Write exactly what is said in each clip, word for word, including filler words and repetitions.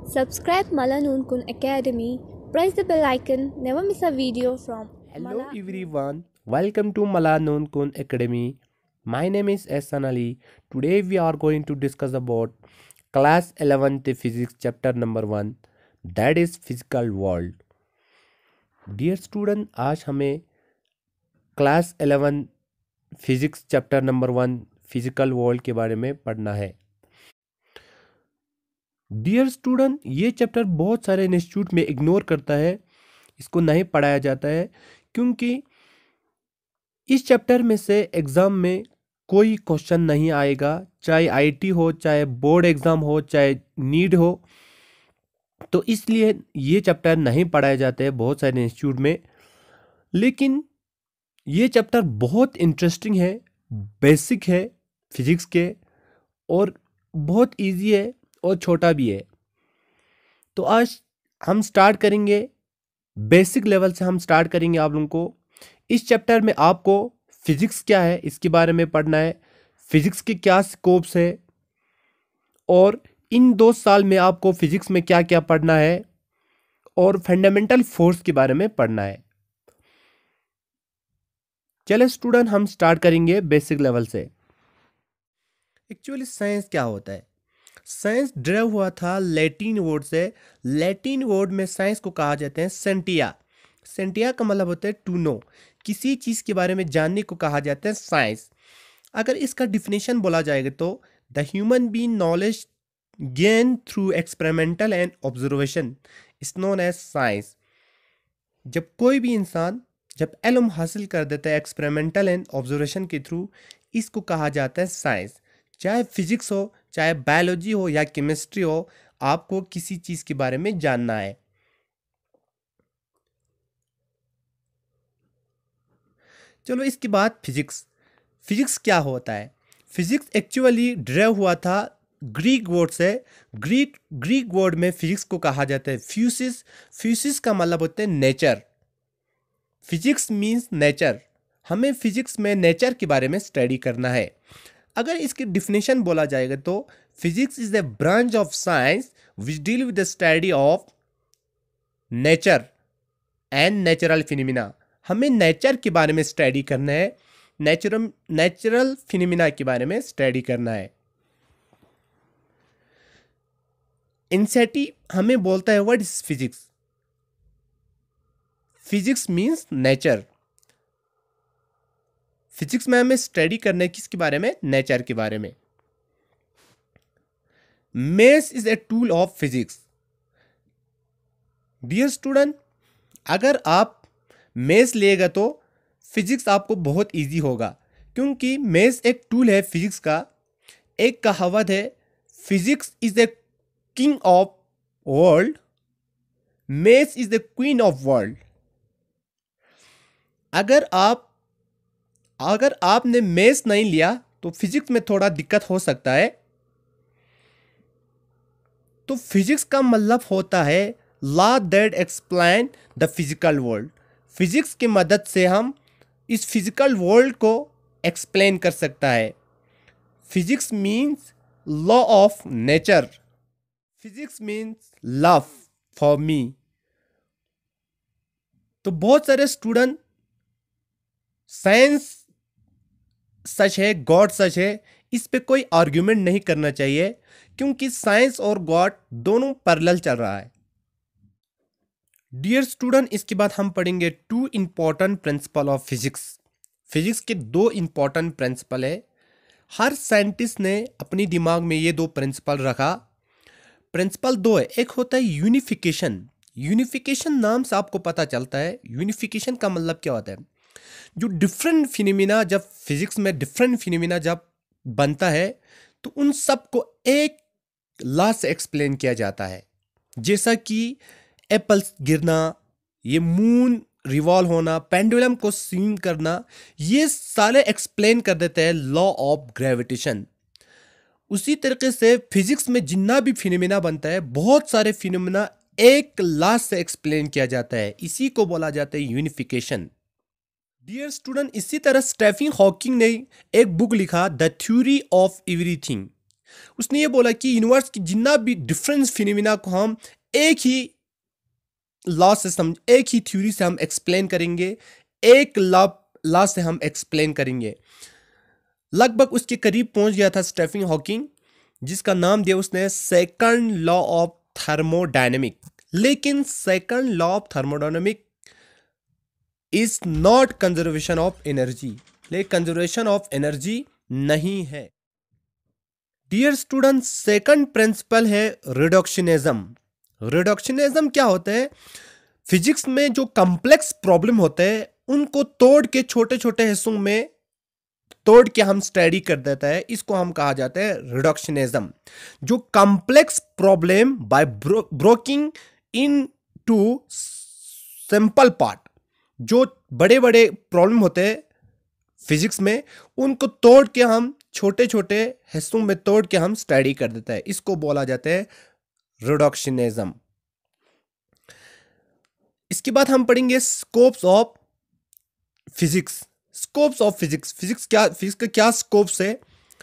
Subscribe Malanoon Kun Academy. Press the bell icon. Never miss a video from Hello Mala. everyone, welcome to Malanon Kun Academy. My name is Ehsan Ali. Today we are going to discuss about class eleventh physics chapter number one, that is physical world. Dear student, आज हमें class eleven physics chapter number one physical world के बारे में पढ़ना है। Dear student, ये chapter बहुत सारे इंस्टीट्यूट में इग्नोर करता है, इसको नहीं पढ़ाया जाता है क्योंकि इस चैप्टर में से एग्ज़ाम में कोई क्वेश्चन नहीं आएगा, चाहे आईटी हो, चाहे बोर्ड एग्ज़ाम हो, चाहे नीट हो। तो इसलिए ये चैप्टर नहीं पढ़ाए जाते हैं बहुत सारे इंस्टीट्यूट में। लेकिन ये चैप्टर बहुत इंटरेस्टिंग है, बेसिक है फिजिक्स के, और बहुत इजी है और छोटा भी है। तो आज हम स्टार्ट करेंगे, बेसिक लेवल से हम स्टार्ट करेंगे आप लोगों को। इस चैप्टर में आपको फिजिक्स क्या है इसके बारे में पढ़ना है, फिजिक्स के क्या स्कोप्स है, और इन दो साल में आपको फिजिक्स में क्या क्या पढ़ना है, और फंडामेंटल फोर्स के बारे में पढ़ना है। चले स्टूडेंट, हम स्टार्ट करेंगे बेसिक लेवल से। एक्चुअली साइंस क्या होता है? साइंस ड्राइव हुआ था लैटिन वर्ड से। लैटिन वर्ड में साइंस को कहा जाता है सेंटिया। सेंटिया का मतलब होता है टू नो, किसी चीज़ के बारे में जानने को कहा जाता है साइंस। अगर इसका डिफिनेशन बोला जाएगा तो the human being knowledge gain through experimental and observation is known as science. जब कोई भी इंसान जब इल्म हासिल कर देता है एक्सपेरिमेंटल एंड ऑब्जर्वेशन के थ्रू, इसको कहा जाता है साइंस। चाहे फिजिक्स हो, चाहे बायोलॉजी हो या केमिस्ट्री हो, आपको किसी चीज़ के बारे में जानना है। चलो इसके बाद फिजिक्स। फिजिक्स क्या होता है? फिजिक्स एक्चुअली ड्राइव हुआ था ग्रीक वर्ड से। ग्रीक ग्रीक वर्ड में फिजिक्स को कहा जाता है फ्यूसिस। फ्यूसिस का मतलब होता है नेचर। Physics means nature. हमें फिजिक्स में नेचर के बारे में स्टडी करना है। अगर इसकी डिफिनेशन बोला जाएगा तो physics is the branch of science which deal with the study of nature and natural phenomena. हमें नेचर के बारे में स्टडी करना है, नेचुरल नेचुरल फिनोमिना के बारे में स्टडी करना है। एनसीईआरटी हमें बोलता है what is physics. Physics means nature. Physics में हमें स्टडी करना है किसके बारे में? नेचर के बारे में। Maths is a tool of physics. Dear student, अगर आप मैथ्स लेगा तो फिजिक्स आपको बहुत इजी होगा, क्योंकि मैथ्स एक टूल है फिजिक्स का। एक कहावत है, physics is the king of world, maths is the queen of world. अगर आप अगर आपने मैथ्स नहीं लिया तो फिजिक्स में थोड़ा दिक्कत हो सकता है। तो फिजिक्स का मतलब होता है law that explain the physical world. Physics की मदद से हम इस फिजिकल वर्ल्ड को एक्सप्लेन कर सकता है। Physics means law of nature. Physics means love for me. तो बहुत सारे स्टूडेंट साइंस सच है, गॉड सच है, इस पे कोई आर्ग्यूमेंट नहीं करना चाहिए, क्योंकि साइंस और गॉड दोनों पैरेलल चल रहा है। डियर स्टूडेंट, इसके बाद हम पढ़ेंगे two important principle of physics. Physics के दो इंपॉर्टेंट प्रिंसिपल है। हर साइंटिस्ट ने अपनी दिमाग में ये दो प्रिंसिपल रखा। प्रिंसिपल दो है। एक होता है यूनिफिकेशन। यूनिफिकेशन नाम से आपको पता चलता है यूनिफिकेशन का मतलब क्या होता है। जो डिफरेंट फिनोमिना, जब फिजिक्स में डिफरेंट फिनोमिना जब बनता है तो उन सब को एक लॉ से एक्सप्लेन किया जाता है। जैसा कि एप्पल्स गिरना, ये मून रिवॉल्व होना, पेंडुलम को स्विंग करना, ये सारे एक्सप्लेन कर देते हैं लॉ ऑफ ग्रेविटेशन। उसी तरीके से फिजिक्स में जितना भी फिनोमिना बनता है, बहुत सारे फिनोमिना एक लॉ से एक्सप्लेन किया जाता है। इसी को बोला जाता है यूनिफिकेशन। डियर स्टूडेंट, इसी तरह स्टीफन हॉकिंग ने एक बुक लिखा द थ्योरी ऑफ एवरीथिंग। उसने ये बोला कि यूनिवर्स की जितना भी डिफरेंस फिनोमिना को हम एक ही लॉ से समझ एक ही थ्योरी से हम एक्सप्लेन करेंगे, एक लॉ लॉ से हम एक्सप्लेन करेंगे। लगभग उसके करीब पहुंच गया था स्टीफन हॉकिंग, जिसका नाम दिया उसने सेकंड लॉ ऑफ थर्मोडायनेमिक। लेकिन second law of thermodynamic is not conservation of energy, लेकिन कंजर्वेशन ऑफ एनर्जी नहीं है। डियर स्टूडेंट, सेकंड प्रिंसिपल है रिडक्शनिज्म। रिडक्शनिज्म क्या होता है? फिजिक्स में जो कॉम्प्लेक्स प्रॉब्लम होते हैं उनको तोड़ के छोटे छोटे हिस्सों में तोड़ के हम स्टडी कर देता है, इसको हम कहा जाता है रिडक्शनिज्म। जो complex problem by broking into simple part, जो बड़े बड़े प्रॉब्लम होते हैं फिजिक्स में, उनको तोड़ के हम छोटे छोटे हिस्सों में तोड़ के हम स्टडी कर देता है, इसको बोला जाता है रिडक्शनिज्म। इसके बाद हम पढ़ेंगे scopes of physics. Scopes of physics, physics क्या फिजिक्स का क्या स्कोप्स है?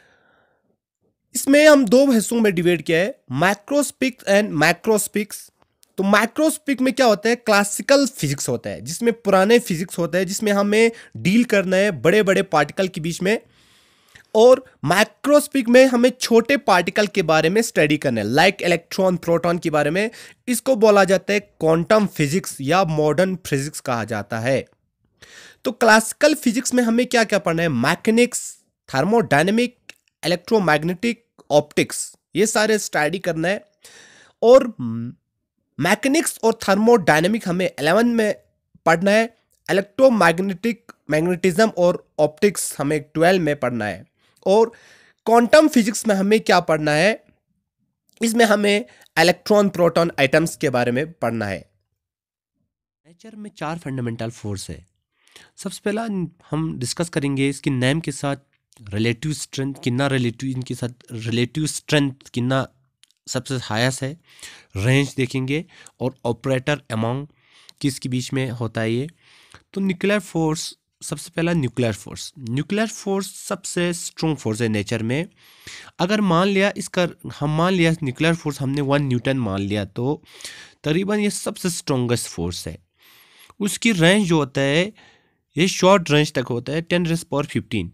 इसमें हम दो हिस्सों में डिवाइड किया है, मैक्रोस्पिक्स एंड मैक्रोस्पिक्स। तो मैक्रोस्पिक में क्या होता है? क्लासिकल फिजिक्स होता है, जिसमें पुराने फिजिक्स होता है, जिसमें हमें डील करना है बड़े बड़े पार्टिकल के बीच में। और माइक्रोस्पिक में हमें छोटे पार्टिकल के बारे में स्टडी करना है, लाइक इलेक्ट्रॉन प्रोटॉन के बारे में। इसको बोला जाता है क्वांटम फिजिक्स या मॉडर्न फिजिक्स कहा जाता है। तो क्लासिकल फिजिक्स में हमें क्या क्या पढ़ना है? मैकेनिक्स, थर्मोडायनेमिक, इलेक्ट्रोमैग्नेटिक, ऑप्टिक्स, ये सारे स्टडी करना है। और मैकेनिक्स और थर्मोडायनेमिक हमें इलेवन में पढ़ना है। इलेक्ट्रोमैग्नेटिक मैग्नेटिज्म और ऑप्टिक्स हमें ट्वेल्व में पढ़ना है। और क्वांटम फिजिक्स में हमें क्या पढ़ना है? इसमें हमें इलेक्ट्रॉन प्रोटॉन आइटम्स के बारे में पढ़ना है। नेचर में चार फंडामेंटल फोर्स है। सबसे पहला हम डिस्कस करेंगे इसके नेम के साथ रिलेटिव स्ट्रेंथ, कितना रिलेटिव इनके साथ रिलेटिव स्ट्रेंथ कितना सबसे हाईएस्ट है, रेंज देखेंगे, और ऑपरेटर अमॉन्ग किसके बीच में होता है ये। तो न्यूक्लियर फोर्स, सबसे पहला न्यूक्लियर फोर्स। न्यूक्लियर फोर्स सबसे स्ट्रॉन्ग फोर्स है नेचर में। अगर मान लिया इसका हम मान लिया न्यूक्लियर फोर्स हमने वन न्यूटन मान लिया, तो तकरीबन ये सबसे स्ट्रॉन्गेस्ट फोर्स है। उसकी रेंज जो होता है ये शॉर्ट रेंज तक होता है, टेन रेस पावर फिफ्टीन।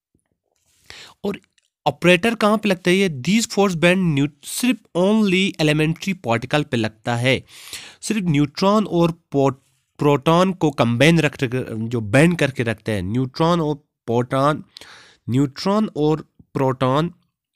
और ऑपरेटर कहाँ पे लगता है? ये दीज फोर्स बैंड सिर्फ ओनली एलिमेंट्री पार्टिकल पे लगता है। सिर्फ न्यूट्रॉन और प्रोटॉन को कंबाइन रख जो बैंड करके रखते हैं, न्यूट्रॉन और प्रोटॉन, न्यूट्रॉन और प्रोटॉन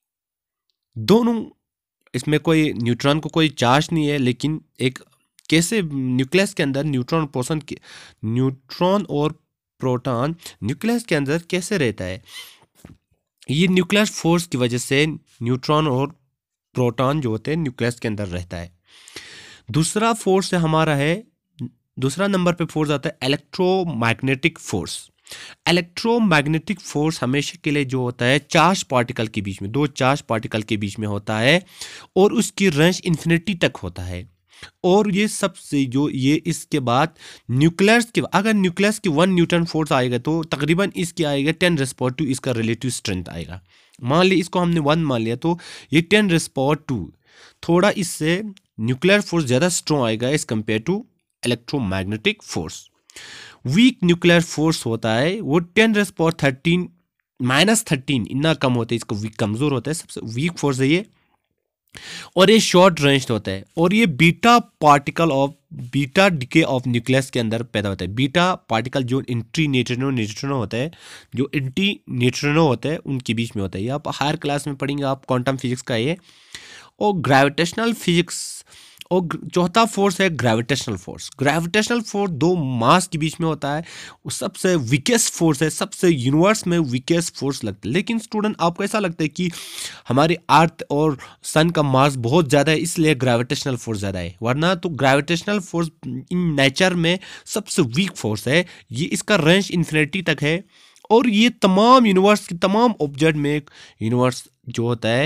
दोनों, इसमें कोई न्यूट्रॉन को कोई चार्ज नहीं है, लेकिन एक कैसे न्यूक्लियस के अंदर न्यूट्रॉन प्रोटॉन के न्यूट्रॉन और प्रोटॉन न्यूक्लियस के अंदर कैसे रहता है? ये न्यूक्लियर फोर्स की वजह से न्यूट्रॉन और प्रोटॉन जो होते हैं न्यूक्लियस के अंदर रहता है। दूसरा फोर्स है हमारा है, दूसरा नंबर पे फोर्स आता है इलेक्ट्रोमैग्नेटिक फोर्स। इलेक्ट्रोमैग्नेटिक फोर्स हमेशा के लिए जो होता है चार्ज पार्टिकल के बीच में, दो चार्ज पार्टिकल के बीच में होता है, और उसकी रेंज इन्फिनिटी तक होता है। और ये सबसे जो ये इसके बाद न्यूक्लियस के, अगर न्यूक्लियस की वन न्यूटन फोर्स आएगा तो तकरीबन इसकी आएगा टेन रेस पावर टू, इसका रिलेटिव स्ट्रेंथ आएगा। मान ली इसको हमने वन मान लिया, तो ये टेन रेस पावर टू, थोड़ा इससे न्यूक्लियर फोर्स ज़्यादा स्ट्रॉन्ग आएगा as compare to electromagnetic force. Weak nuclear force होता है वो ten raise power thirteen minus thirteen, इतना कम होता है, इसको वीक कमज़ोर होता है, सबसे वीक फोर्स है ये। और ये शॉर्ट रेंज होता है, और ये beta particle of beta decay of nucleus के अंदर पैदा होता है। बीटा पार्टिकल जो एंटी न्यूट्रिनो न्यूट्रिनो होता है, जो एंटी न्यूट्रिनो होता है उनके बीच में होता है। ये आप हायर क्लास में पढ़ेंगे, आप क्वांटम फिजिक्स का ये। और ग्रेविटेशनल फिजिक्स, और चौथा फोर्स है ग्रेविटेशनल फोर्स। ग्रेविटेशनल फोर्स दो मास के बीच में होता है, वो सबसे वीकेस्ट फोर्स है, सबसे यूनिवर्स में वीकेस्ट फोर्स लगता है। लेकिन स्टूडेंट आपको ऐसा लगता है कि हमारे अर्थ और सन का मास बहुत ज़्यादा है इसलिए ग्रेविटेशनल फोर्स ज़्यादा है, वरना तो ग्रेविटेशनल फोर्स इन नेचर में सबसे वीक फोर्स है। ये इसका रेंज इन्फिनिटी तक है, और ये तमाम यूनिवर्स की तमाम ऑब्जेक्ट में यूनिवर्स जो होता है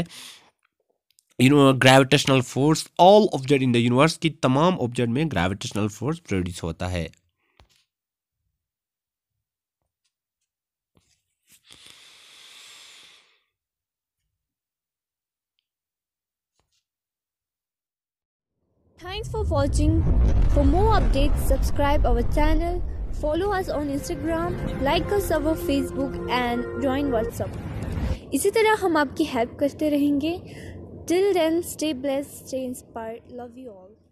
gravitational force, all object in the universe की तमाम ऑब्जेक्ट में ग्रेविटेशनल फोर्स प्रोड्यूस होता है। Thanks for watching. For more updates, subscribe our channel, follow us on Instagram, like us our Facebook and join WhatsApp. इसी तरह हम आपकी help करते रहेंगे. Till then, stay blessed, stay inspired. Love you all.